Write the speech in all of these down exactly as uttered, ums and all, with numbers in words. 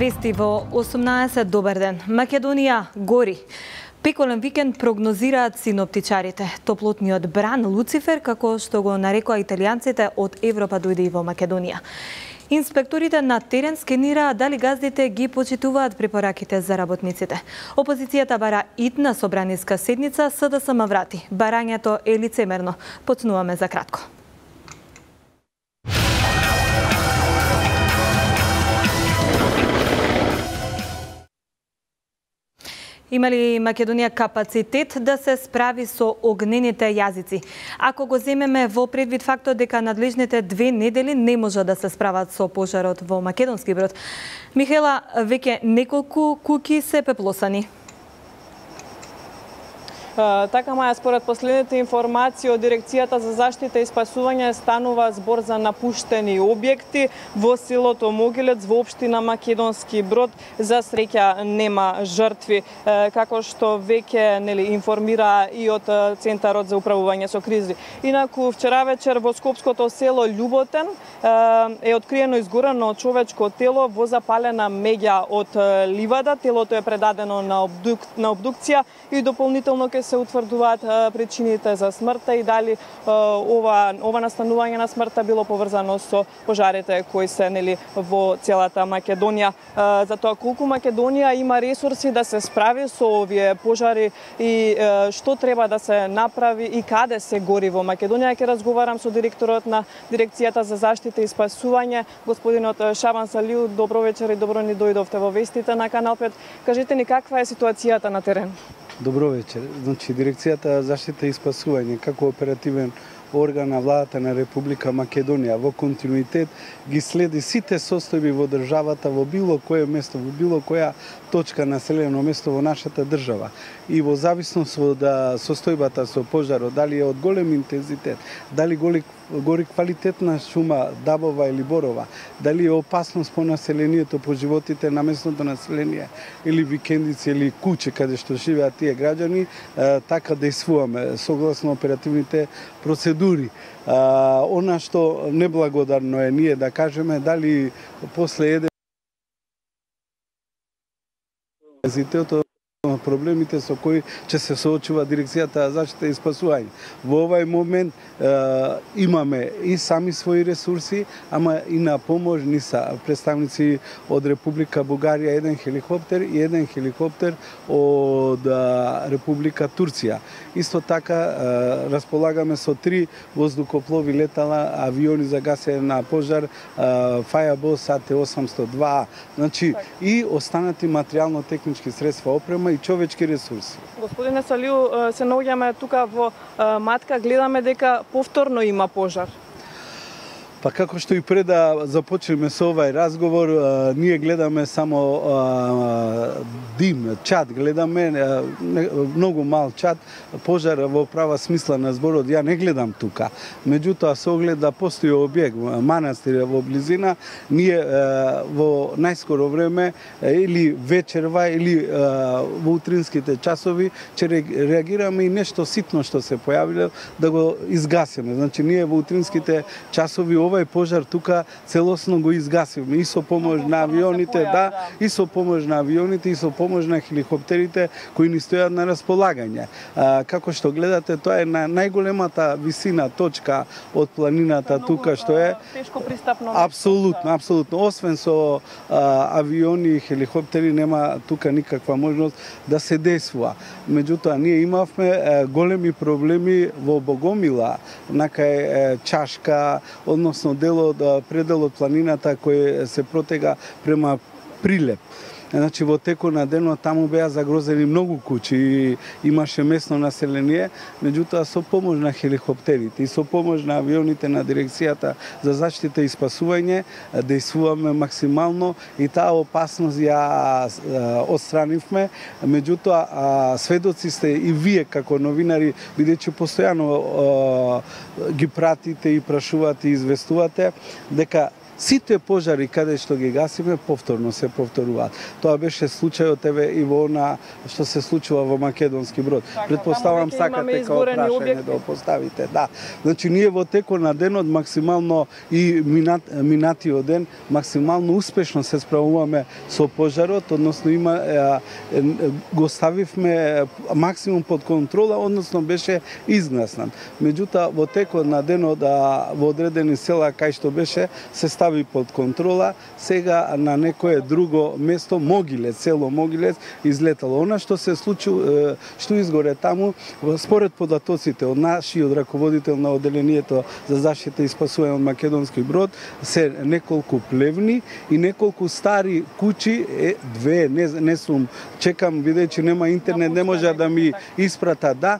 Вести во осумнаесет. Добар ден. Македонија гори. Пеколен викенд прогнозираат синоптичарите. Топлотниот бран Луцифер, како што го нарекоа италијанците, од Европа дојде и во Македонија. Инспекторите на терен скенираат дали газдите ги почитуваат препораките за работниците. Опозицијата бара итна собраниска седница, СДСМ врати. Барањето е лицемерно. Почнуваме за кратко. Има ли Македонија капацитет да се справи со огнените јазици? Ако го земеме во предвид фактот дека надлежните две недели не може да се справат со пожарот во Македонски Брод. Михела, веќе неколку куќи се пеплосани. Така, Маја, според последните информации од Дирекцијата за заштита и спасување станува збор за напуштени објекти во селото Могилец во општина Македонски Брод. За среќа нема жртви, како што веќе нели информира и од Центарот за управување со кризи. Инаку вчера вечер во скопското село Љуботен е откриено изгорено човечко тело во запалена меѓа од ливада. Телото е предадено на, обдук, на обдукција и дополнително ќе се утврдуваат причините за смртта и дали ова ова настанување на смртта било поврзано со пожарите кои се нели во целата Македонија. За тоа колку Македонија има ресурси да се справи со овие пожари и што треба да се направи и каде се гори во Македонија, ќе разговарам со директорот на Дирекцијата за заштита и спасување, господинот Шабан Салиу. Добро вечер и добро ни дојдовте во вестите на Канал пет. Кажете ни каква е ситуацијата на терен? Добро вечер. Значи, Дирекцијата за заштита и спасување како оперативен орган на владата на Република Македонија во континуитет ги следи сите состојби во државата во било кое место, во било која точка населено место во нашата држава. И во зависност од состојбата со пожарот, дали е од голем интензитет, дали гори, гори квалитетна шума, дабова или борова, дали е опасност по населението, по животите на местното население, или викендици, или куќе каде што живеат тие граѓани, така действуваме согласно оперативните процедури. Она што неблагодарно е ние да кажеме дали после еден проблемите со кои ќе се соочува Дирекцијата за заштита и спасување. Во овај момент е, имаме и сами своји ресурси, ама и на помош ни са представници од Република Бугарија, еден хеликоптер и еден хеликоптер од е, Република Турција. Исто така е, располагаме со три воздухоплови летала авиони за гасење на пожар, Fireball А Т осумстотини и два. Значи и останати материјално-технички средства, опрема и човечки ресурси. Господине Салиу, се наоѓаме тука во Матка, гледаме дека повторно има пожар. Па како што и пред да започнеме со овај разговор, а, ние гледаме само а, дим, чад, гледаме а, не, многу мал чад, пожар во права смисла на зборот, ја не гледам тука. Меѓутоа, со оглед да постои објект, манастир во близина, ние а, во најскоро време а, или вечерва, или а, во утринските часови, ќе реагираме и нешто ситно што се појавило, да го изгасиме. Значи, ние во утринските часови овај пожар тука целосно го изгасивме и со помош на авионите, да, и со помош на авионите и со помош на хеликоптерите кои ни стојат на располагање. А, како што гледате, тоа е на најголемата висина точка од планината тука што е тешко пристапно. Апсолутно, апсолутно. Освен со а, авиони и хеликоптери нема тука никаква можност да се действува. Меѓутоа, ние имавме а, големи проблеми во Богомила, накај Чашка, односно делот, пределот планината кој се протега према Прилеп. Значи, во текот на денот таму беа загрозени многу куќи и имаше местно население, меѓутоа со помош на хеликоптерите и со помош на авионите на Дирекцијата за заштита и спасување действуваме максимално и таа опасност ја отстранивме. Меѓутоа, сведоци сте и вие како новинари, бидејќи постојано ги пратите и прашувате и известувате дека сите пожари каде што ги гасиме повторно се повторуваат. Тоа беше случајот еве и во она што се случува во Македонски Брод. Така, Предпоставам сакате као прашање да поставите. Да. Значи ние во текот на денот максимално и минат, минатиот ден максимално успешно се справуваме со пожарот, односно има е, е, го ставивме максимум под контрола, односно беше изгаснат. Меѓутоа во текот на денот да, во одредени села кај што беше се стави под контрола, сега на некое друго место Могилец, село Могилец излетало. Она што се случи, што изгоре таму, според податоците од нашиот раководител на одделението за заштита и спасување од Македонски Брод, се неколку плевни и неколку стари куќи, е, две, не, не сум, чекам, бидејќи нема интернет, не може да ми испрата, да,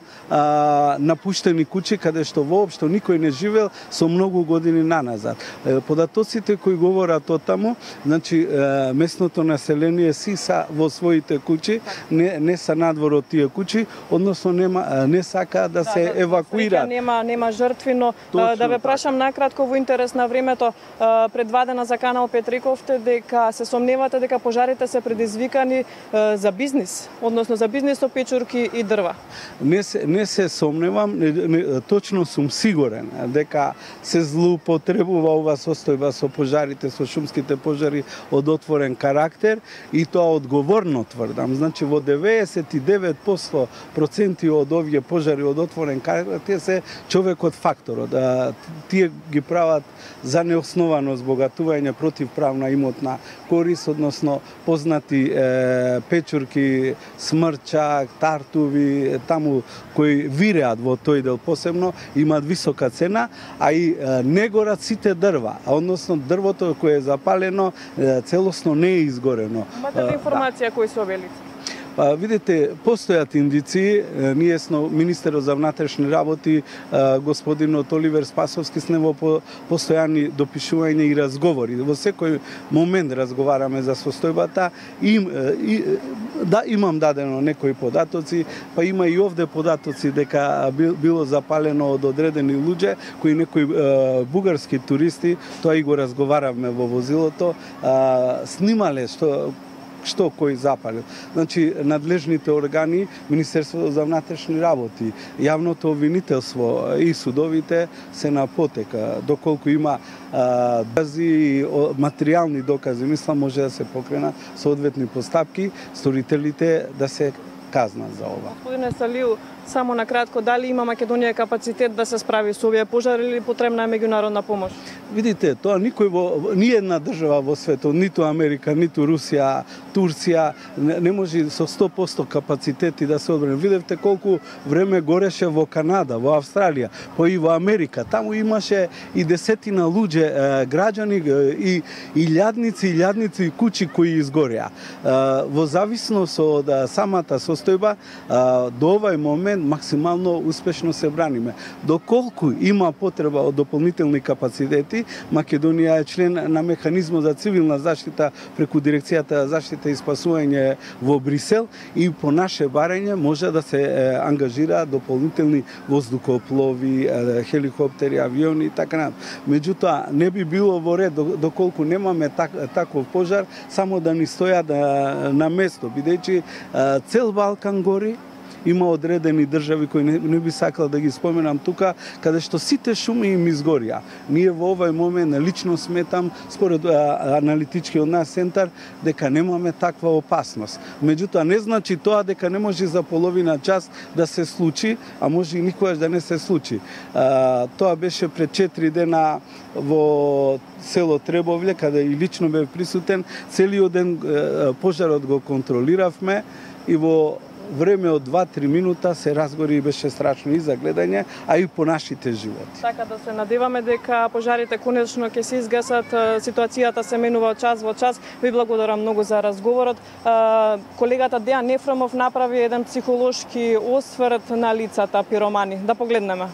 а, напуштени куќи, каде што воопшто никој не живел со многу години наназад. Податоците кои говорат о таму, значи, местното население си са во своите куќи, не, не са надвор од тие куќи, односно нема, не сака да се да, евакуираат. Нема, нема жртви, но Точно да ве прашам накратко во интерес на времето, пред два дена за канал пет рековте дека се сомневате дека пожарите се предизвикани за бизнис, односно за бизнис со печурки и дрва. Не се, не се сомневам, не, не, точно сум сигурен дека се злоупотребува ова состојба со пожарите, со шумските пожари од отворен карактер и тоа одговорно тврдам. Значи во деветдесет и девет проценти од овие пожари од отворен карактер се човекот факторот. Тие ги прават за неосновано збогатување против правна имотна корис, односно познати е, печурки, смрчак, тартуви, таму кои виреат во тој дел посебно, имаат висока цена, а и е, не горат сите дрва, а односно дрвото кое е запалено е, целосно не е изгорено. Имате ли информација кои се овие лица? Па, видите, постојат индици, ние сме министерот за внатрешни работи, господинот Оливер Спасовски, с него по постојани допишување и разговори. Во секој момент разговараме за состојбата. Им, и, да, имам дадено некои податоци, па има и овде податоци дека било запалено од одредени луѓе, кои некои бугарски туристи, тоа и го разговаравме во возилото, снимале што што кој запалил. Значи, надлежните органи, Министерството за внатрешни работи, јавното обвинителство и судовите се на потека. Доколку има а, докази, материјални докази, мислам, може да се покренат соодветни постапки, сторителите да се казнат за ова. Господине Салиу, само на кратко, дали има Македонија капацитет да се справи со овие пожари или потребна е меѓународна помош? Видите, тоа никој во ни една држава во светот, ниту Америка, ниту Русија, Турција не, не може со сто проценти капацитети да се одбрани. Видевте колку време гореше во Канада, во Австралија, па и во Америка. Таму имаше и десетина луѓе, е, граѓани и илјадници, илјадници куќи кои изгореа. Е, во зависност од самата состојба, е, до овај момент максимално успешно се браниме. Доколку има потреба од дополнителни капацитети, Македонија е член на механизмот за цивилна заштита преку Дирекцијата за заштита и спасување во Брисел и по наше барање може да се е, ангажира дополнителни воздухоплови, е, хеликоптери, авиони и така натаму. Меѓутоа не би било во ред доколку немаме так, таков пожар само да ни стојат е, на место, бидејќи е, цел Балкан гори. Има одредени држави кои не, не би сакал да ги споменам тука, каде што сите шуми им изгорија. Ние во овој момент лично сметам, според а, аналитичкиот нас центар, дека немаме таква опасност. Меѓутоа не значи тоа дека не може за половина час да се случи, а може и никогаш да не се случи. А, тоа беше пред четири дена во село Требовле, каде и лично бев присутен. Целиот ден е, пожарот го контролиравме и во време од два-три минута се разгори и беше страшно и за гледање, а и по нашите животи. Така да се надеваме дека пожарите конечно ќе се изгасат, ситуацијата се менува од час во час. Ви благодарам многу за разговорот. Колегата Дејан Ефремов направи еден психолошки осврт на лицата пиромани. Да погледнеме.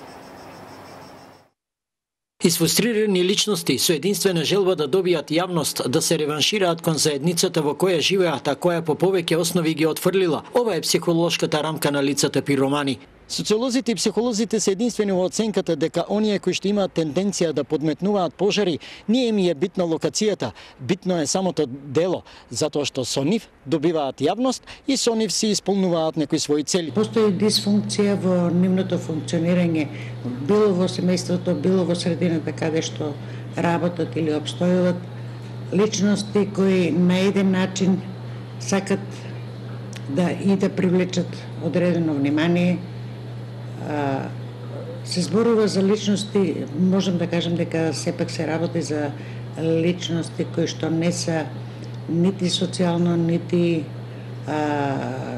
Изфрустрирани личности со единствена желба да добијат јавност, да се реваншираат кон заедницата во која живеат, а која по повеќе основи ги отфрлила. Ова е психолошката рамка на лицата пиромани. Социолозите и психолозите се единствени во оценката дека оние кои што имаат тенденција да подметнуваат пожари, не им е битна локацијата, битно е самото дело, затоа што со нив добиваат јавност и со нив се исполнуваат некои своји цели. Постои дисфункција во нивното функционирање, било во семејството, било во средината каде што работат или обстојуват, личности кои на еден начин сакат да и да привлечат одредено внимание. Се зборува за личности, можам да кажам дека сепак се работи за личности кои што не се нити социјално, нити а,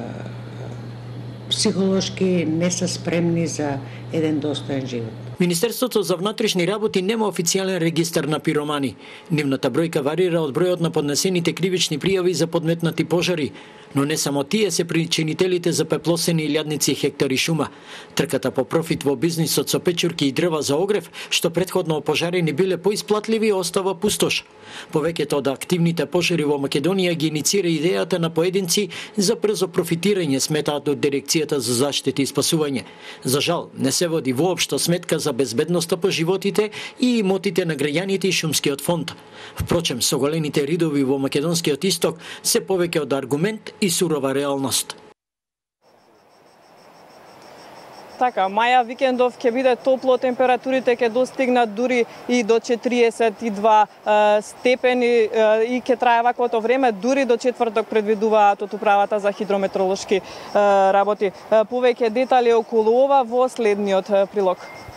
психолошки не се спремни за еден достоен живот. Министерството за внатрешни работи нема официјален регистар на пиромани. Нивната бројка варира од бројот на поднесените кривични пријави за подметнати пожари, но не само тие се причинителите за пеплосени илјадници хектари шума. Трката по профит во бизнисот со печурки и дрва за огрев, што претходно опожарени биле поисплатливи, остава пустош. Повеќето од активните пожари во Македонија ги иницира идејата на поединци за брзо профитирање, сметаат од Дирекцијата за заштита и спасување. За жал, не се води воопшто сметка за безбедноста по животите и имотите на граѓаните и шумскиот фонд. Впрочем, со голените ридови во македонскиот исток се повеќе од аргумент и сурова реалност. Така, маја викендов ќе биде топло, температурите ќе достигнат дури и до четириесет и два е, степени е, и ќе трае ваквото време, дури до четврток предвидуваат од управата за хидрометролошки е, работи. Е, повеќе детали околу ова во следниот прилог.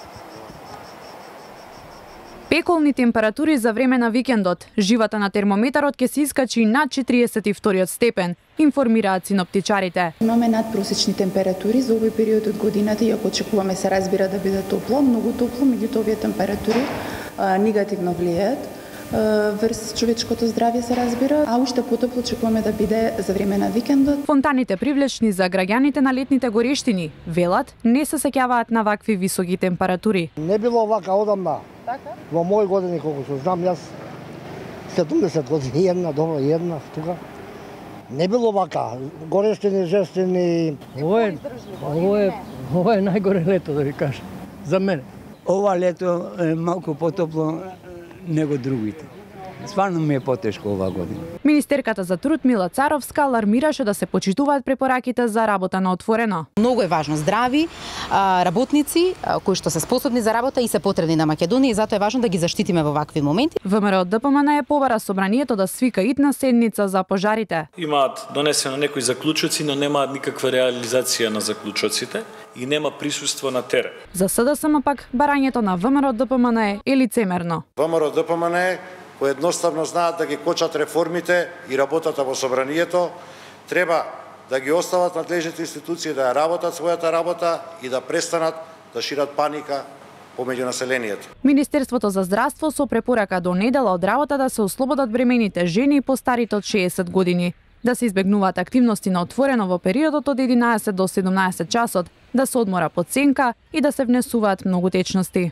Пеколни температури за време на викендот. Живата на термометарот ќе се искачи над четириесет и вториот степен, информираат синоптичарите. Имаме надпросечни температури за овој период од годината, иако очекуваме се разбира да биде топло, многу топло, меѓутоа овие температури а, негативно влијаат врз човечкото здравје, се разбира, а уште потопло очекуваме да биде за време на викендот. Фонтаните привлечни за граѓаните на летните горештини, велат, не се сеќаваат на вакви високи температури. Не било вака одамна. Така? Во мои години, колку што знам, јас седумдесет години, една, добро, една, тука. Не било вака, горештини, жестини. Ово е, ово е, ово е најгоре лето, да ви кажам, за мене. Ова лето е малку потопло него другите. Стварно ми е потешко оваа година. Министерката за труд Мила Царовска алармираше да се почитуваат препораките за работа на отворено. Многу е важно здрави работници кои што се способни за работа и се потребни на Македонија и затоа е важно да ги заштитиме во вакви моменти. ВМРО ДПМН е побара собранието да свика итна седница за пожарите. Имаат донесено некои заклучоци, но немаат никаква реализација на заклучоците и нема присуство на терен. За СДСМ пак барањето на ВМРО ДПМН е лицемерно. ВМРО ДПМН кои едноставно знаат да ги кочат реформите и работата во собранието, треба да ги остават надлежните институции да ја работат својата работа и да престанат да шират паника помеѓу населението. Министерството за здравство со препорака до недела од работа да се ослободат бремените жени и постарите од шеесет години, да се избегнуваат активности на отворено во периодот од единаесет до седумнаесет часот, да се одмора под сенка и да се внесуваат многу течности.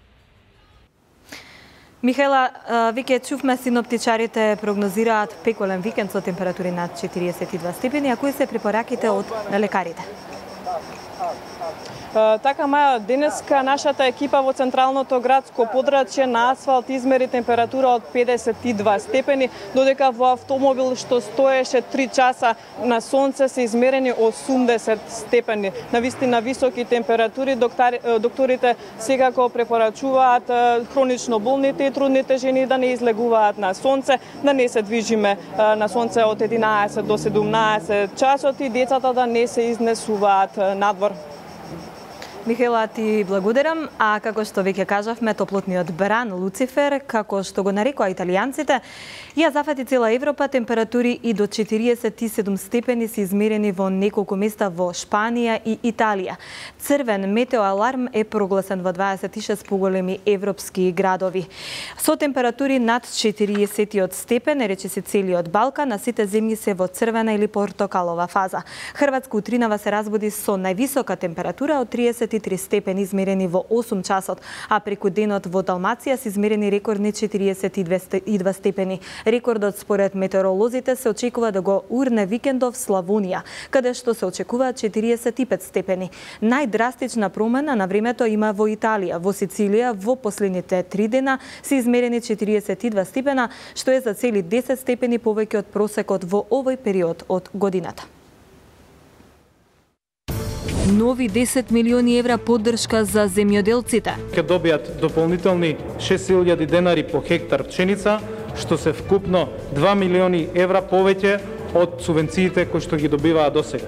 Михаела, веќе чувме синоптичарите прогнозираат пеколен викенд со температури над четириесет и два степени, а кои се препораките од лекарите? Така, Маја, денеска нашата екипа во централното градско подрачје на асфалт измери температура од педесет и два степени, додека во автомобил што стоеше три часа на сонце се измерени осумдесет степени. Навистина високи температури, доктори, докторите секако препорачуваат хронично болните и трудните жени да не излегуваат на сонце, да не се движиме на сонце од единаесет до седумнаесет часот и децата да не се изнесуваат надвор. Михаела, ти благодарам, а како што веќе кажавме, топлотниот бран Луцифер, како што го нарекоа италијанците, ја зафати цела Европа. Температури и до четириесет и седум степени се измерени во неколку места во Шпанија и Италија. Црвен метеоаларм е прогласен во дваесет и шест поголеми европски градови. Со температури над четириесет степен, речиси целиот Балкан, а сите земји се во црвена или портокалова фаза. Хрватска утринава се разбуди со највисока температура од триесет триесет и три степени измерени во осум часот, а преку денот во Далмација се измерени рекордни четириесет и два степени. Рекордот според метеоролозите се очекува да го урне викендов Славонија, каде што се очекуваат четириесет и пет степени. Најдрастична промена на времето има во Италија. Во Сицилија во последните три дена се измерени четириесет и два степена, што е за цели десет степени повеќе од просекот во овој период од годината. Нови десет милиони евра поддршка за земјоделците. Ќе добијат дополнителни шест илјади денари по хектар пшеница, што се вкупно два милиони евра повеќе од субвенциите кои што ги добиваа досега.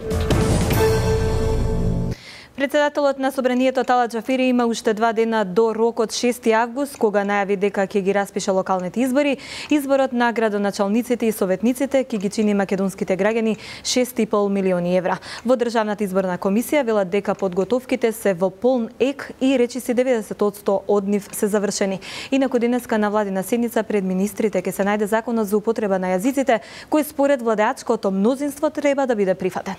Председателот на Собранието Талат Џафери има уште два дена до рокот шести август, кога најави дека ќе ги распише локалните избори. Изборот на градоначалниците и советниците ќе ги чини македонските граѓани шест и пол милиони евра. Во Државната изборна комисија велат дека подготовките се во полн ек и речиси деветдесет одсто од нив се завршени. Инаку денеска на владина седница пред министрите ќе се најде законот за употреба на јазиците, кој според владеачкото мнозинство треба да биде прифатен.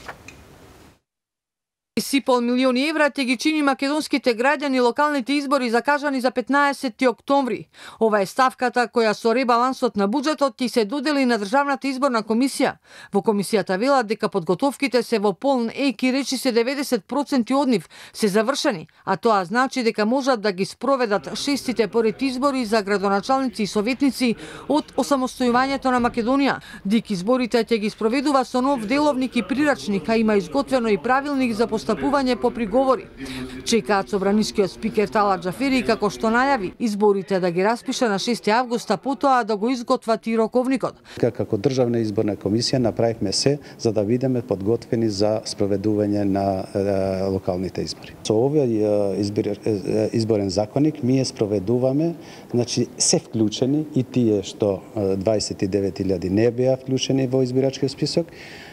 шест и пол милиони евра ќе ги чини македонските граѓани локалните избори закажани за петнаесети октомври. Ова е ставката која со ребалансот на буџетот ќе се додели на Државната изборна комисија. Во комисијата велат дека подготовките се во полн ек и речи се деветдесет проценти од нив се завршени, а тоа значи дека можат да ги спроведат шестите поред избори за градоначалници и советници од осамостојувањето на Македонија. ДИК изборите ќе ги спроведува со нов деловник и прирачник, а има изготвено и правилник за постапување по приговори. Чекаат собранискиот спикер Талат Џафери како што најави изборите да ги распише на шести август, а потоа да го изготват и роковникот. Како Државна изборна комисија направивме се за да бидеме подготвени за спроведување на е, локалните избори. Со овој избор, е, изборен законник ние спроведуваме, значи се вклучени и тие што дваесет и девет илјади не беа вклучени во избирачкиот список.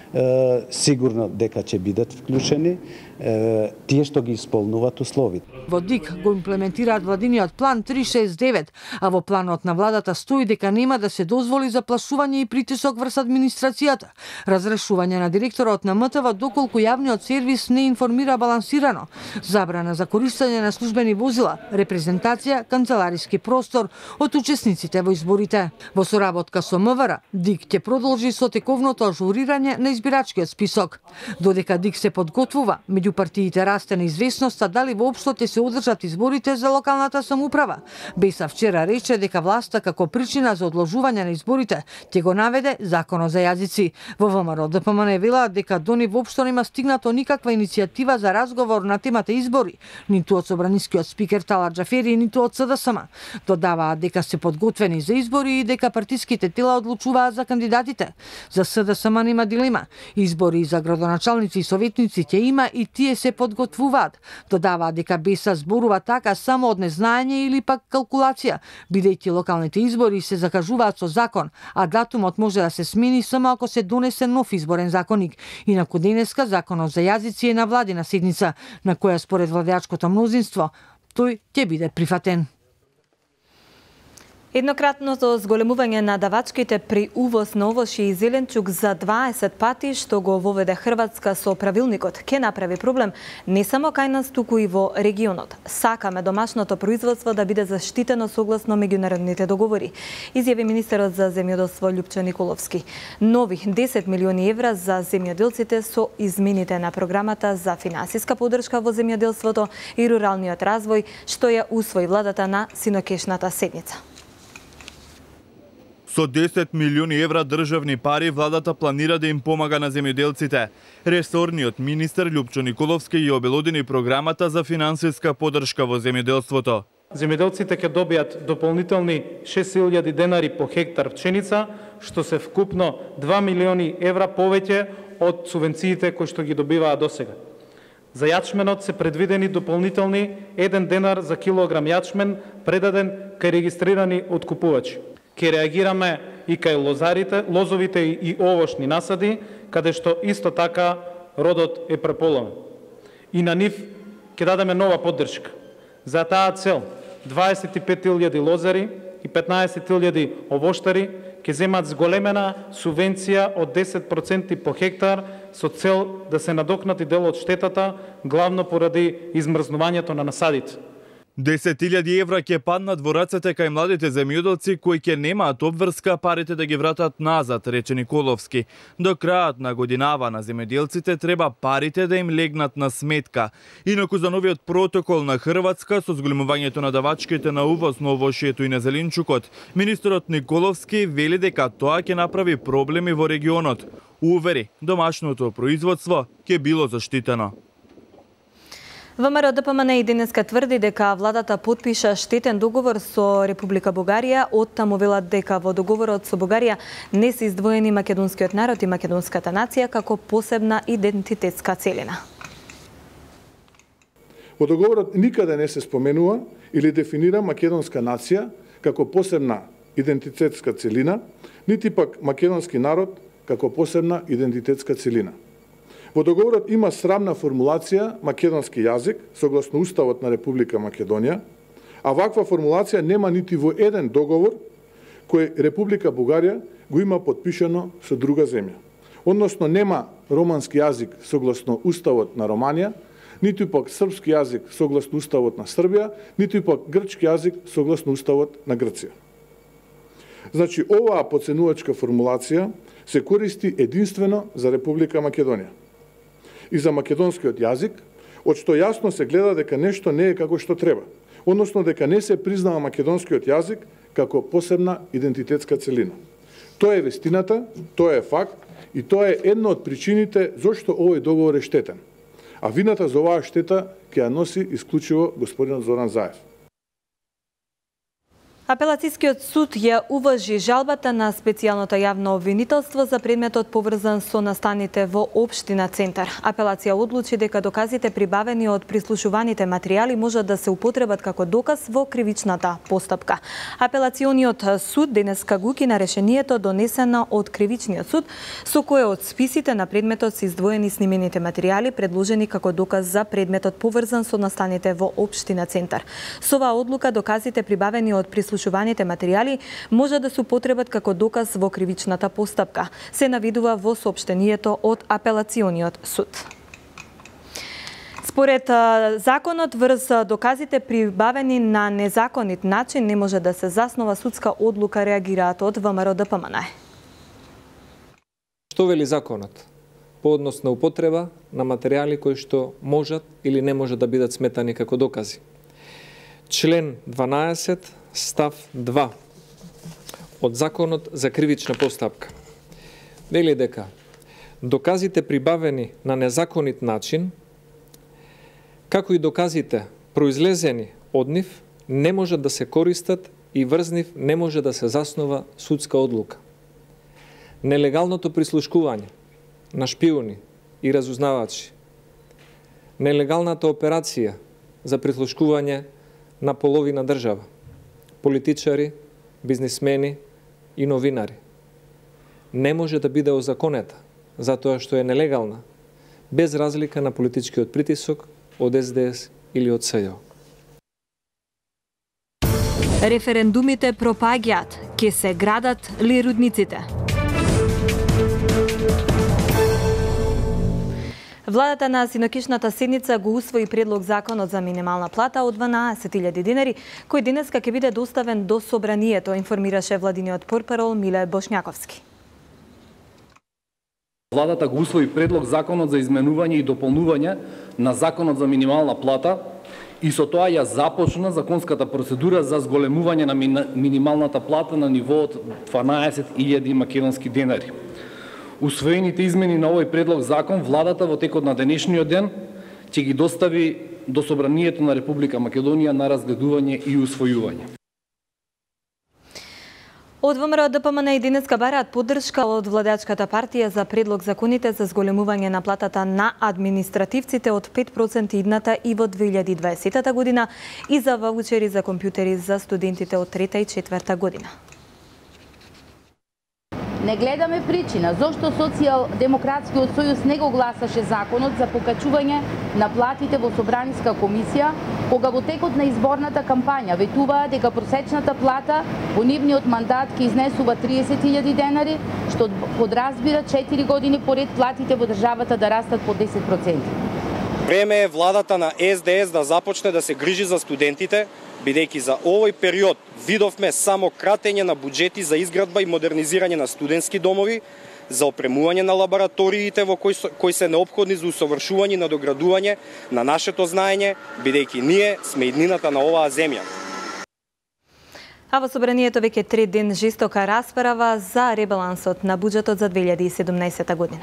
Е, сигурно дека ќе бидат вклучени е, тие што ги исполнуваат условите. Во ДИК го имплементираат владиниот план триста шест девет, а во планот на владата стои дека нема да се дозволи заплашување и притисок врз администрацијата, разрешување на директорот на М Т В доколку јавниот сервис не информира балансирано, забрана за користење на службени возила, репрезентација, канцелариски простор од учесниците во изборите. Во соработка со М В Р, ДИК ќе продолжи со тековното ажурирање на избирачкиот список. Додека ДИК се подготвува, меѓу партиите расте неизвестноста дали воопшто ќе се одржат изборите за локалната самоуправа. Беса вчера рече дека власта како причина за одложување на изборите ќе го наведе законот за јазици. Во В М Р Д П М Н велат дека до нив воопшто нема стигнато никаква иницијатива за разговор на темата избори, ниту од собранискиот спикер Талат Џафери, ниту од С Д С М. Додаваат дека се подготвени за избори и дека партиските тела одлучуваат за кандидатите. За С Д С М нема дилема. Избори за градоначалници и советници ќе има и тие се подготвуваат. Додаваат дека Беса зборува така само од незнаење или пак калкулација, бидејќи локалните избори се закажуваат со закон, а датумот може да се смени само ако се донесе нов изборен законник. Инаку денеска законот за јазици е на владина седница, на која според владеачкото мнозинство тој ќе биде прифатен. Еднократното зголемување на давачките при увоз на овошје и зеленчук за дваесет пати што го воведе Хрватска со правилникот ќе направи проблем не само кај нас, туку и во регионот. Сакаме домашното производство да биде заштитено согласно меѓународните договори, изјави министерот за земјоделство Љупчо Николовски. Нови десет милиони евра за земјоделците со измените на програмата за финансиска поддршка во земјоделството и руралниот развој што ја усвои владата на синокешната седница. Со десет милиони евра државни пари владата планира да им помага на земјоделците. Ресорниот министер Љупчо Николовски ја обелодени програмата за финансиска поддршка во земјоделството. Земјоделците ќе добијат дополнителни шест илјади денари по хектар пшеница, што се вкупно два милиони евра повеќе од субвенциите кои што ги добиваа досега. За јачменот се предвидени дополнителни еден денар за килограм јачмен предаден кај регистрирани откупувачи. Ке реагираме и кај лозарите, лозовите и овошни насади, каде што исто така родот е преполнен. И на нив ќе дадеме нова поддршка. За таа цел дваесет и пет илјади лозари и петнаесет илјади овоштари ќе земат зголемена субвенција од десет проценти по хектар со цел да се надокнати дел од штетата, главно поради измрзнувањето на насадите. десет илјади евра ќе паднат во рацете кај младите земјоделци кои ќе немаат обврска парите да ги вратат назад, рече Николовски. До крајот на годинава на земјоделците треба парите да им легнат на сметка. Инаку за новиот протокол на Хрватска со зголемувањето на давачките на увоз на овошјето и на зеленчукот, министерот Николовски вели дека тоа ќе направи проблеми во регионот. Увери, домашното производство ќе било заштитено. ВМРО Д П М Н и денеска тврди дека владата потпиша штетен договор со Република Бугарија, оттаму велат дека во договорот со Бугарија не се издвоени македонскиот народ и македонската нација како посебна идентитетска целина. Во договорот никаде не се споменува или дефинира македонска нација како посебна идентитетска целина, нити пак македонски народ како посебна идентитетска целина. Во договорот има срамна формулација македонски јазик, согласно Уставот на Република Македонија, а ваква формулација нема нити во еден договор кој Република Бугарија го има подпишано со друга земја. Односно нема романски јазик согласно Уставот на Романија, ниту пак српски јазик согласно Уставот на Србија, ниту пак грчки јазик согласно Уставот на Грција. Значи, оваа подценувачка формулација се користи единствено за Република Македонија и за македонскиот јазик, од што јасно се гледа дека нешто не е како што треба, односно дека не се признава македонскиот јазик како посебна идентитетска целина. Тоа е вестината, тоа е факт и тоа е една од причините зошто овој договор е штетен. А вината за оваа штета ќе ја носи исклучиво господинот Зоран Заев. Апелацијскиот суд ја уважи жалбата на специјалното јавно обвинителство за предметот поврзан со настаните во општина Центар. Апелација одлучи дека доказите прибавени од прислушуваните материјали можат да се употребат како доказ во кривичната постапка. Апелациониот суд денеска го укина решението донесено од Кривичниот суд, со кое од списите на предметот се издвоени снимените материјали предложени како доказ за предметот поврзан со настаните во општина Центар. Со оваа одлука доказите прибавени од прислушуваните Слушуваните материјали може да се употребат како доказ во кривичната постапка, се навидува во соопштението од Апелациониот суд. Според законот, врз доказите прибавени на незаконит начин не може да се заснова судска одлука, реагираат од ВМРО Д П М Н. Што вели законот по однос на употреба на материјали кои што можат или не може да бидат сметани како докази? Член дванаесет став два од Законот за кривична постапка вели дека доказите прибавени на незаконит начин, како и доказите произлезени од нив, не можат да се користат и врз нив не може да се заснова судска одлука. Нелегалното прислушкување на шпиони и разузнавачи, нелегалната операција за прислушкување на половина држава, политичари, бизнисмени и новинари не може да биде озаконета, затоа што е нелегална, без разлика на политичкиот притисок од С Д С или од С Ј О. Референдумите пропаѓаат, ке се градат ли рудниците? Владата на синокишната седница го усвои предлог законот за минимална плата од дванаесет илјади динари, кој денеска ќе биде доставен до собранието, информираше владиниот портпарол Миле Бошњаковски. Владата го усвои предлог законот за изменување и дополнување на законот за минимална плата и со тоа ја започна законската процедура за зголемување на минималната плата на ниво од дванаесет илјади македонски денари. Усвоените измени на овој предлог закон владата во текот на денешниот ден ќе ги достави до собранието на Република Македонија на разгледување и усвојување. Од ВМРО Д П М Н и денеска бараат поддршка од владеачката партија за предлог законите за зголемување на платата на административците од пет проценти идната и во две илјади и дваесета година и за ваучери за компјутери за студентите од трета и четврта година. Не гледаме причина зошто Социјалдемократскиот сојуз не го гласаше законот за покачување на платите во Собраниска комисија кога во текот на изборната кампања ветуваа дека просечната плата во нивниот мандат ќе изнесува триесет илјади денари, што подразбира четири години поред платите во државата да растат по десет проценти. Време е владата на Ес Де Ес да започне да се грижи за студентите, бидејќи за овој период видовме само кратење на буџети за изградба и модернизирање на студентски домови, за опремување на лабораториите во кои, кои се неопходни за усовршување и надоградување на нашето знаење, бидејќи ние сме иднината на оваа земја. А во Собранието веќе три ден жестока расправа за ребалансот на буџетот за две илјади и седумнаесета година.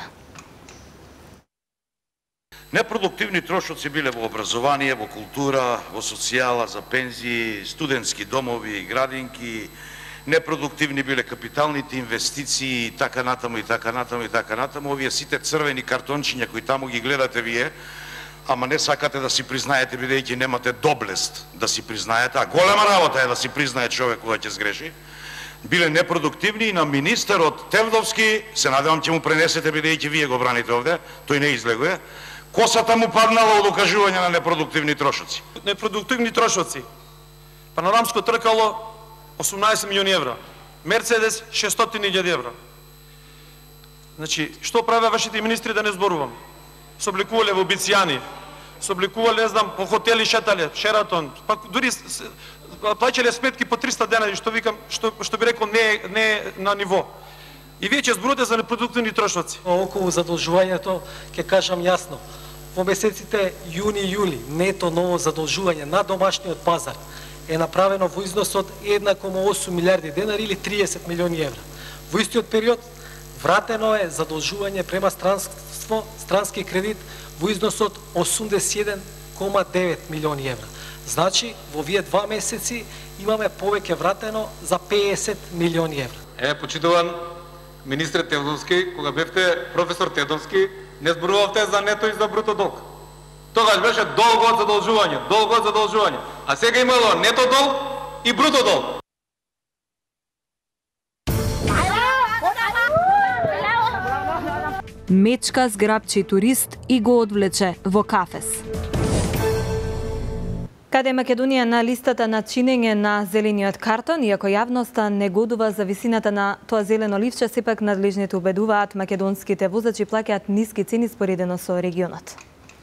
Непродуктивни трошоци биле во образование, во култура, во социјала, за пензии, студентски домови, градинки, непродуктивни биле капиталните инвестиции и така натаму и така натаму и така натаму. Овие сите црвени картончиња кои таму ги гледате вие, ама не сакате да си признаете бидејќи немате доблест да си признаете, а голема работа е да си признае човек кога ќе сгреши, биле непродуктивни и на министерот Тевдовски, се надевам ќе му пренесете бидејќи вие го браните овде, тој не излегува, косата му паднала од окажување на непродуктивни трошоци. Непродуктивни трошоци. Панорамско тркало осумнаесет милиони евра. Мерцедес шестстотини илјади евра. Значи, што правеа вашите министри да не зборувам? Собликувале во Бицијани, собликувале, не знам, по хотели шетале, Шератон, па дури плаќале сметки по триста денари, што викам, што што би рекол не не на ниво. И вие ќе зборувате за непродуктивни трошоци. Околу задолжувањето ќе кажам јасно. Во месеците јуни и јули нето ново задолжување на домашниот пазар е направено во износот една кома осум милиарди денари или триесет милиони евра. Во истиот период вратено е задолжување према странство, странски кредит во износот осумдесет и еден кома девет милиони евра. Значи, во вие два месеци имаме повеќе вратено за пеесет милиони евра. Е, почитуван министр Тевдовски, кога бевте професор Тевдовски, не зборувавте за нето и за бруто долг. Тогаш беше долг од задолжување, долг од задолжување. А сега имало нето долг и бруто долг. Мечка зграбчи турист и го одвлече во кафес. Каде Македонија на листата на чинење на зелениот картон, иако јавноста негодува за висината на тоа зелено ливче, сепак надлежните убедуваат македонските возачи плаќаат ниски цени споредено со регионот.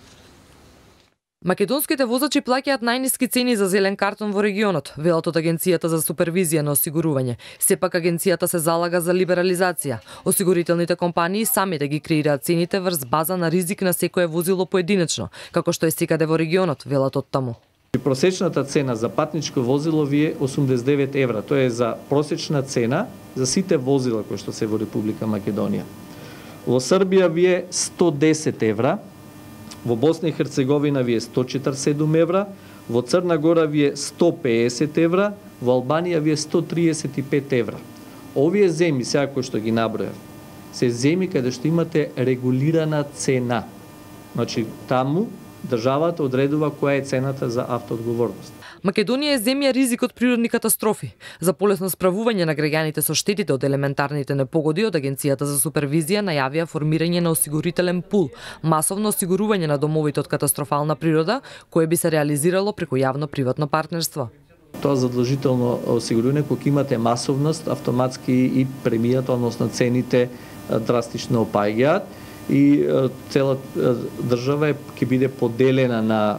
Македонските возачи плаќаат најниски цени за зелен картон во регионот, велат од Агенцијата за супервизија на осигурување. Сепак агенцијата се залага за либерализација. Осигурителните компании сами да ги креираат цените врз база на ризик на секое возило поединечно, како што е секаде во регионот, велат од таму. Просечната цена за патничко возило ви е осумдесет и девет евра. Тоа е за просечна цена за сите возила кои што се во Република Македонија. Во Србија ви е сто десет евра, во Босна и Херцеговина ви е сто четиридесет и седум евра, во Црна Гора ви е сто пеесет евра, во Албанија ви е сто триесет и пет евра. Овие земји, сега кои што ги набројав, се земји каде што имате регулирана цена. Значи, таму државата одредува која е цената за автоодговорност. Македонија е земја ризик од природни катастрофи. За полесно справување на граѓаните со штетите од елементарните непогоди, од Агенцијата за супервизија најавија формирање на осигурителен пул, масовно осигурување на домовите од катастрофална природа, кое би се реализирало преку јавно-приватно партнерство. Тоа задлжително осигурување кога имате масовност, автоматски и премијата, односно цените драстично опаѓаат и цела држава ќе биде поделена на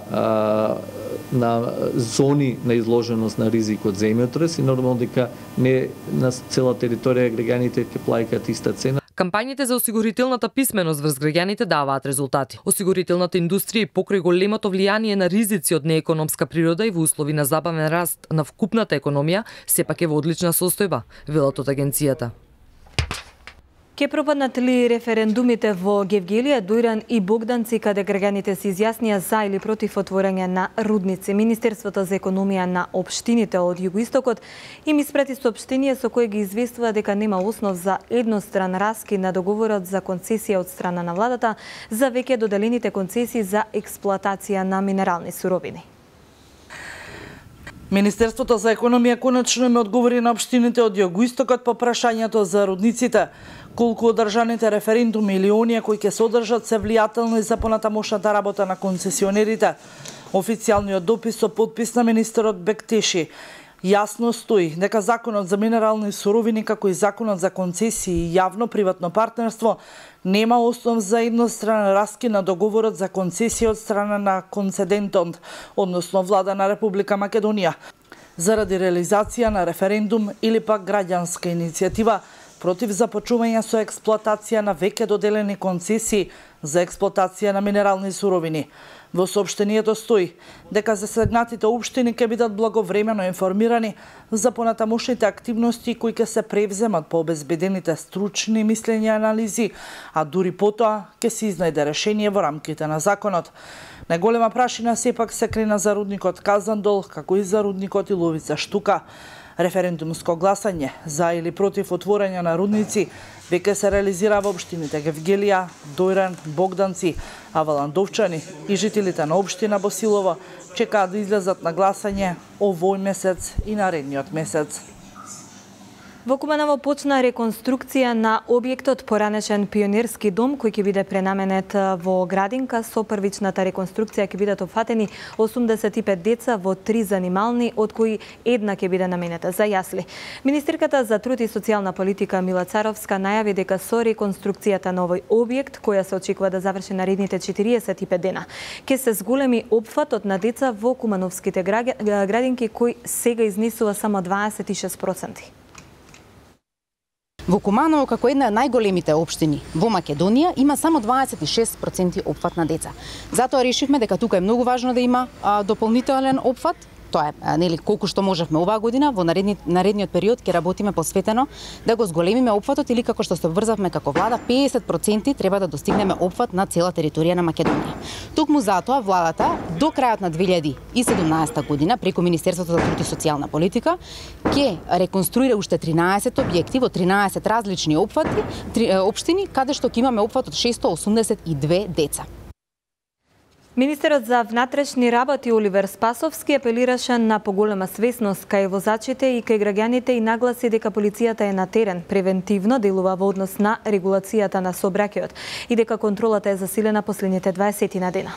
на зони на изложеност на ризик од земјотрес и нормално дека не на цела територија граѓаните ќе плаќаат иста цена. Кампањите за осигурителната писменост врз граѓаните даваат резултати. Осигурителната индустрија и покрај големото влијание на ризици од неекономска природа и во услови на забавен раст на вкупната економија, сепак е во одлична состојба, велат од агенцијата. Ке пропаднат ли референдумите во Гевгелија, Дујран и Богданци, каде граѓаните се изјаснија за или против отворање на рудници? Министерството за економија на општините од Југоистокот им испрати соопштение со кое ги известува дека нема основ за едностран раскид на договорот за концесија од страна на владата за веќе доделените концесии за експлоатација на минерални суровини. Министерството за економија конечно ме одговори на општините од Југоистокот по прашањето за рудниците. Колку одржаните референдуми или оние кои ќе се одржат се влијателни за понатамошната работа на концесионерите. Официјалниот допис со подпис на министерот Бектеши јасно стои дека Законот за минерални суровини, како и Законот за концесии и јавно-приватно партнерство, нема основ за едностранен раскин на договорот за концесија од страна на концедентот, односно влада на Република Македонија, заради реализација на референдум или пак граѓанска иницијатива против започување со експлоатација на веќе доделени концесии за експлоатација на минерални суровини. Во соопштението стои дека засегнатите општини ќе бидат благовремено информирани за понатамошните активности кои ќе се превземат по обезбедените стручни мислења и анализи, а дури потоа ќе се изнајде решение во рамките на законот. Најголема прашина сепак се крена за рудникот Казандол, како и за рудникот Иловица Штука. Референдумско гласање за или против отворање на рудници веќе се реализира во општините Гевгелија, Дојран, Богданци, а Валандовчани и жителите на општина Босилово чекаат да излезат на гласање овој месец и наредниот месец. Во Куманово почна реконструкција на објектот поранешен пионерски дом кој ќе биде пренаменет во градинка. Со првичната реконструкција ќе бидат опфатени осумдесет и пет деца во три занимални, од кои една ќе биде наменета за јасли. Министерката за труд и социјална политика Мила Царовска најави дека со реконструкцијата на овој објект, која се очекува да заврши наредните четириесет и пет дена, ќе се зголеми опфатот на деца во кумановските градинки кој сега изнесува само дваесет и шест проценти. Во Куманово, како една од најголемите општини во Македонија, има само дваесет и шест проценти опфат на деца. Затоа решивме дека тука е многу важно да има а, дополнителен опфат. Тоа е, нели, колку што можевме оваа година, во наредни, наредниот период ќе работиме посветено да го зголемиме опфатот или како што се обврзавме како влада, педесет проценти треба да достигнеме опфат на цела територија на Македонија. Токму затоа владата до крајот на две илјади и седумнаесета година преку Министерството за труд и социјална политика ќе реконструира уште тринаесет објекти во тринаесет различни опфати, три, општини, каде што ќе имаме опфат од шестоста осумдесет и две деца. Министерот за внатрешни работи Оливер Спасовски апелираше на поголема свесност кај возачите и кај граѓаните и нагласи дека полицијата е на терен, превентивно делува во однос на регулацијата на сообраќајот и дека контролата е засилена последните дваесет на дена.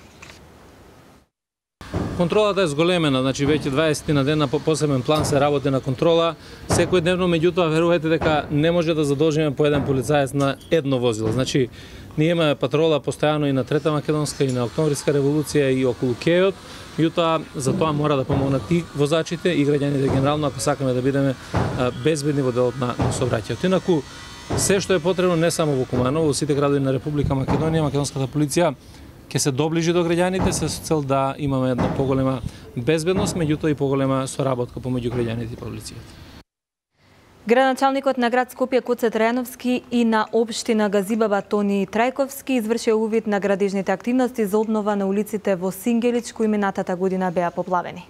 Контролата е зголемена, значи веќе дваесет на дена по посебен план се работи на контрола. Секојдневно, меѓутоа, верувајте дека не може да задолжиме по еден полицаец на едно возило. Значи, ние имаме патрола постојано и на Трета Македонска, и на Октомвриска револуција, и околу Кејот. Меѓутоа, за тоа мора да помогнат и возачите, и граѓаните генерално, ако сакаме да бидеме безбедни во делот на сообраќајот. Инаку, се што е потребно не само во Куманово, во сите градови на Република Македонија, македонската полиција ќе се доближи до граѓаните со цел да имаме една поголема безбедност, меѓутоа и поголема соработка помеѓу граѓаните и полицијата. Градоначалникот на град Скопје Коце Трајановски и на општина Газибаба Тони Трајковски извршија увид на градежните активности за обнова на улиците во Сингелич кои минатата година беа поплавени.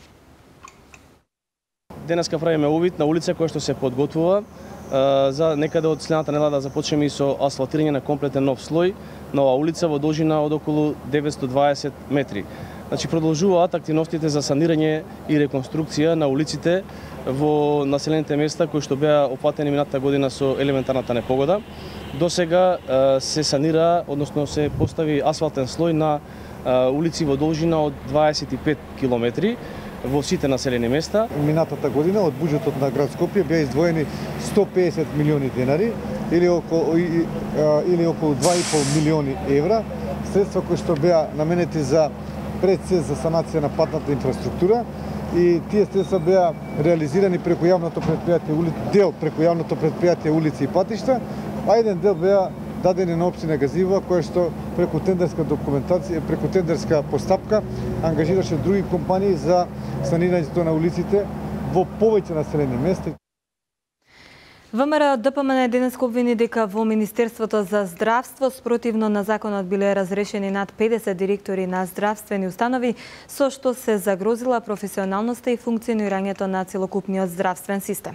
Денеска правиме увид на улица која што се подготвува за некаде од следната недела да започнеме и со асфалтирање на комплетен нов слој на оваа улица во должина од околу деветстотини и дваесет метри. Значи продолжуваат активностите за санирање и реконструкција на улиците во населените места кои што беа опатени минатата година со елементарната непогода. До сега се санира, односно се постави асфалтен слој на улици во должина од дваесет и пет километри во сите населени места. Минатата година од буџетот на град Скопје беа издвоени сто педесет милиони денари или околу или околу два и пол милиони евра, средства кои што беа наменети за пред се за санација на патната инфраструктура, и тие средства беа реализирани преку јавното претпријатие улици, дел преку јавното претпријатие улици и патишта, а еден дел беа дадени на општина Газива, која што преку тендерска документација, преку тендерска постапка ангажираше други компании за санирањето на улиците во повеќе населени места. ВМРО ДПМН денеска обвини дека во Министерството за здравство спротивно на законот биле разрешени над педесет директори на здравствени установи, со што се загрозила професионалноста и функционирањето на целокупниот здравствен систем.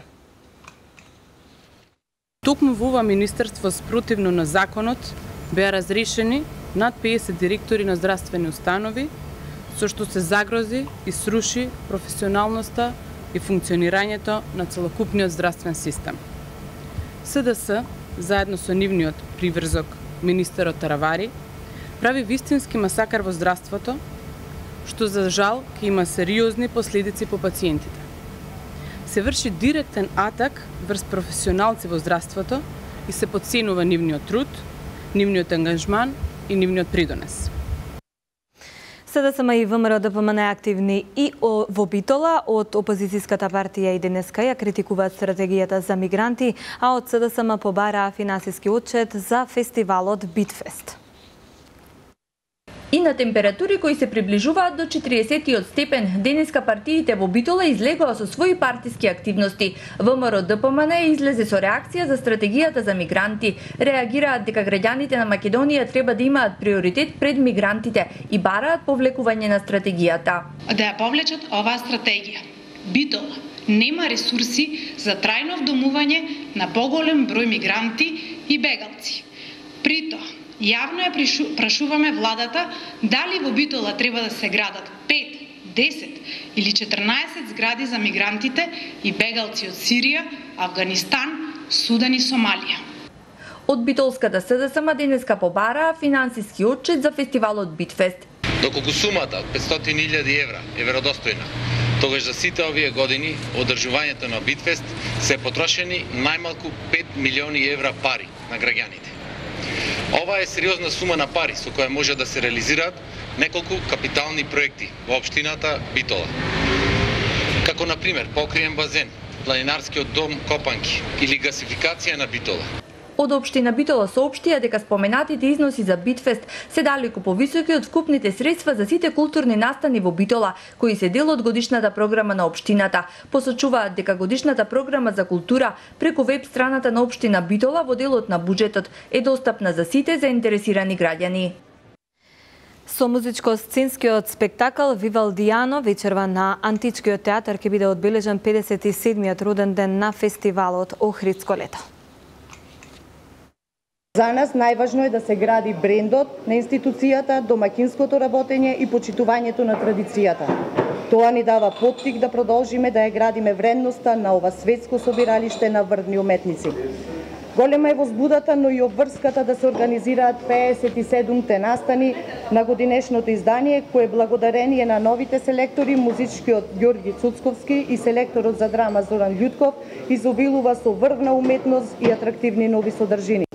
Токму во ова Министерство спротивно на законот беа разрешени над педесет директори на здравствени установи, со што се загрози и сруши професионалноста и функционирањето на целокупниот здравствен систем. СДС, заедно со нивниот приврзок, министерот Таравари, прави вистински масакар во здравството, што за жал ќе има сериозни последици по пациентите. Се врши директен атак врз професионалци во здравството и се потценува нивниот труд, нивниот ангажман и нивниот придонес. СДСМ и ВМРО ДПМН активни и во Битола. Од опозицијската партија и денеска ја критикуваат стратегијата за мигранти, а од СДСМ побараа финансиски отчет за фестивалот Битфест. И на температури кои се приближуваат до четириесеттиот степен, денеска партиите во Битола излегоа со своји партиски активности. ВМРО ДПМН излезе со реакција за стратегијата за мигранти. Реагираат дека граѓаните на Македонија треба да имаат приоритет пред мигрантите и бараат повлекување на стратегијата. Да ја повлечат оваа стратегија. Битола нема ресурси за трајно вдомување на поголем број мигранти и бегалци. Притоа, јавно ја прашуваме владата дали во Битола треба да се градат пет, десет или четрнаесет згради за мигрантите и бегалци од Сирија, Авганистан, Судан и Сомалија. Од битолската СДСМ денеска побараа финансиски отчет за фестивалот Битфест. Доколку сумата од петстотини илјади евра е веродостојна, тогаш за сите овие години одржувањето на Битфест се потрошени најмалку пет милиони евра пари на граѓаните. Ова е сериозна сума на пари со која може да се реализираат неколку капитални проекти во општината Битола. Како на пример покриен базен, планинарскиот дом Копанки или гасификација на Битола. Од општина Битола соопштија дека споменатите износи за Битфест се далеку повисоки од вкупните средства за сите културни настани во Битола, кои се дел од годишната програма на општината. Посочуваат дека годишната програма за култура преку веб страната на општина Битола во делот на буџетот е достапна за сите заинтересирани граѓани. Со музичко-сценскиот спектакл Вивалдијано вечерва на Античкиот театар ќе биде одбележан педесет и седмиот роден ден на фестивалот Охридско лето. За нас најважно е да се гради брендот на институцијата, домакинското работење и почитувањето на традицијата. Тоа ни дава поттик да продолжиме да ја градиме вредноста на ова светско собиралиште на врвни уметници. Голема е возбудата, но и обврската да се организираат пеесет и седумте настани на годинешното издание, кое благодарение на новите селектори, музичкиот Ѓорги Цуцковски и селекторот за драма Зоран Љутков, изобилува со врвна уметност и атрактивни нови содржини.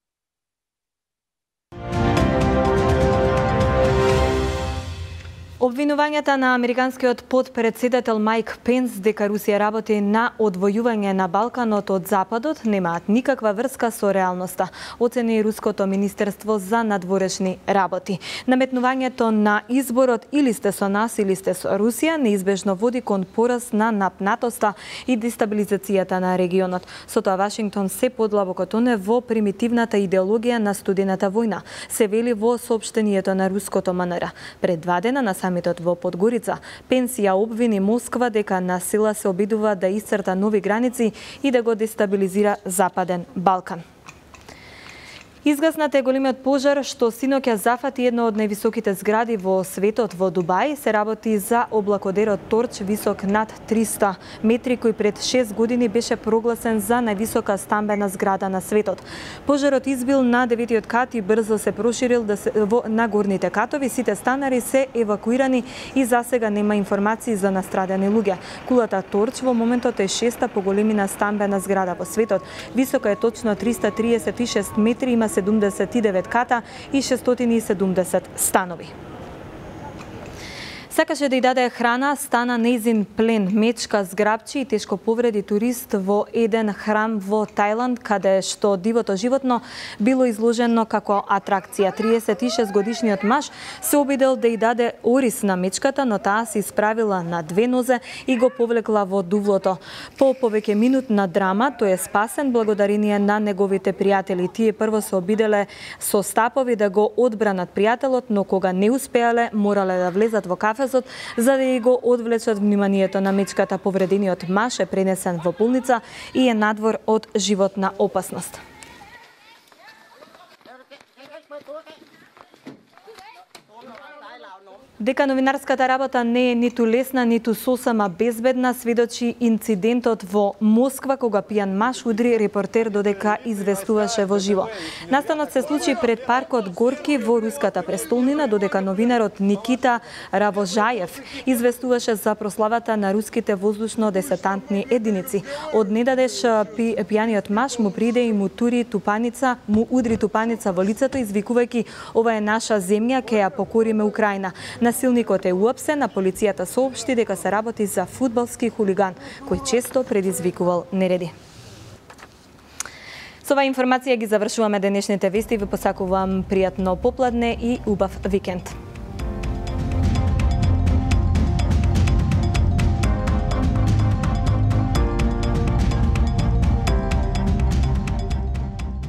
Обвинувањата на американскиот подпредседател Мајк Пенс дека Русија работи на одвојување на Балканот од Западот немаат никаква врска со реалноста, оцени Руското министерство за надворешни работи. Наметнувањето на изборот или сте со нас или сте со Русија неизбежно води кон пораст на напнатоста и дестабилизацијата на регионот. Со тоа Вашингтон се подлабоко тоне во примитивната идеологија на студената војна, се вели во соопштението на Руското МНР. Пред два дена на самитот во Подгорица, Пенс ја обвини Москва дека на сила се обидува да исцрта нови граници и да го дестабилизира Западен Балкан. Изгаснат е големиот пожар што синоќа зафати едно од највисоките згради во светот во Дубај. Се работи за облакодерот Торч висок над триста метри, кој пред шест години беше прогласен за највисока стамбена зграда на светот. Пожарот избил на деветиот кат и брзо се проширил да се, во, на горните катови. Сите станари се евакуирани и засега нема информации за настрадени луѓе. Кулата Торч во моментот е шеста по големина стамбена зграда во светот. Висока е точно триста триесет и шест метри, има седумдесет и девет ката и шестстотини и седумдесет станови. Сакаше да ја даде храна, стана нејзин плен. Мечка зграбчи и тешко повреди турист во еден храм во Тајланд, каде што дивото животно било изложено како атракција. триесет и шест годишниот маж се обидел да ја даде орис на мечката, но таа се исправила на две нозе и го повлекла во дувлото. По повеќе минутна драма, тој е спасен благодарение на неговите пријатели. Тие прво се обиделе со стапови да го одбранат пријателот, но кога не успеале, морале да влезат во кафе за да ја го одвлечат вниманието на мечката. Повредениот маж е пренесен во болница и е надвор од животна опасност. Дека новинарската работа не е ниту лесна, ниту сосема безбедна, сведочи инцидентот во Москва кога пијан маж удри репортер додека известуваше во живо. Настанот се случи пред паркот Горки во руската престолнина, додека новинарот Никита Равожаев известуваше за прославата на руските воздушно-десантни единици. Од недадеж пи, пијаниот маж му приде и му тури тупаница, му удри тупаница во лицето, извикувајќи ова е наша земја, ке ја покориме Украина. Насилникот е уапсен, а полицијата соопшти дека се работи за фудбалски хулиган, кој често предизвикувал нереди. Со оваа информација ги завршуваме денешните вести. Ви посакувам пријатно попладне и убав викенд.